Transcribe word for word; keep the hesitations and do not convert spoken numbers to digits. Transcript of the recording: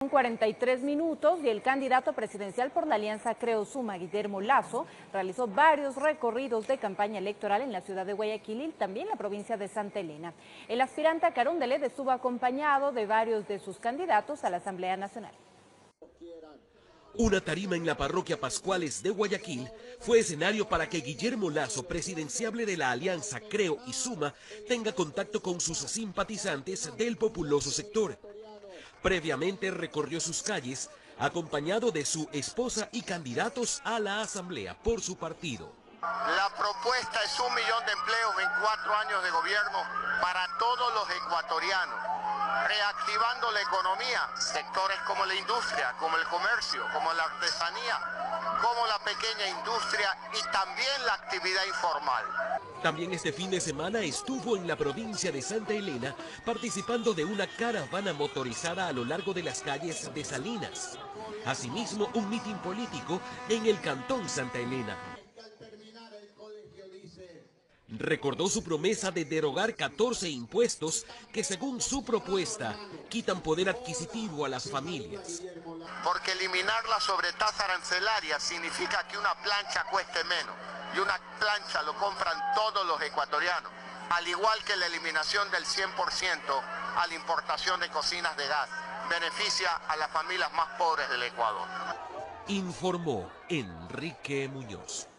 cuarenta y tres minutos y el candidato presidencial por la Alianza Creo Suma, Guillermo Lasso, realizó varios recorridos de campaña electoral en la ciudad de Guayaquil y también la provincia de Santa Elena. El aspirante a Carondelet estuvo acompañado de varios de sus candidatos a la Asamblea Nacional. Una tarima en la parroquia Pascuales de Guayaquil fue escenario para que Guillermo Lasso, presidenciable de la Alianza Creo y Suma, tenga contacto con sus simpatizantes del populoso sector. Previamente recorrió sus calles, acompañado de su esposa y candidatos a la asamblea por su partido. La propuesta es un millón de empleos en cuatro años de gobierno para todos los ecuatorianos, reactivando la economía, sectores como la industria, como el comercio, como la artesanía, como la pequeña industria y también la actividad informal. También este fin de semana estuvo en la provincia de Santa Elena participando de una caravana motorizada a lo largo de las calles de Salinas. Asimismo, un mitin político en el cantón Santa Elena. Recordó su promesa de derogar catorce impuestos que, según su propuesta, quitan poder adquisitivo a las familias. Porque eliminar la sobretasa arancelaria significa que una plancha cueste menos. Y una plancha lo compran todos los ecuatorianos, al igual que la eliminación del cien por ciento a la importación de cocinas de gas. Beneficia a las familias más pobres del Ecuador. Informó Enrique Muñoz.